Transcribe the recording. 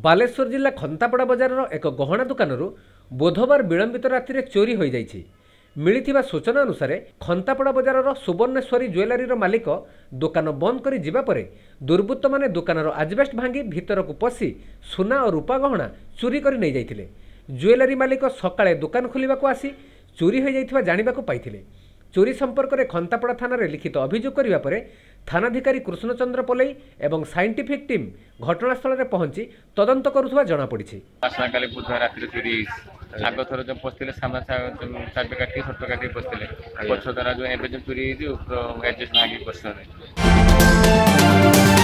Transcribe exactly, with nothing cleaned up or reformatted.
बालेश्वर जिला खंतापड़ा बजार एक गहना दुकान बुधवार विलंबित राति चोरी हो जाइछि। मिलिथिबा सूचना अनुसार खंतापड़ा बजार सुवर्णेश्वरी ज्वेलरी मालिक दुकान बंद कर जिबा परे दुर्बृत्त माने दुकानर आजबेस्ट भांगी भितर को पशि सुना और रूपा गहना चोरी कर नहीं जाइथिले। ज्वेलरी मालिक सकाळे दुकान खोलिबा को आसी चोरी हो जाइथिबा जानिबा को पाइथिले। चोरी संपर्क में खंतापड़ा थाना रे लिखित अभियोग करिबा परे थानाधिकारी कृष्णचंद्र पलई एवं साइंटिफिक टीम घटनास्थल में पहुंची तदंत करुवा जना पड़ी। आसला बुधवार राति चोरी आग थर जो पशि सामना चार काटी छोट काटी पशि पक्ष द्वारा जो चोरी एडजस्ट भागी पशि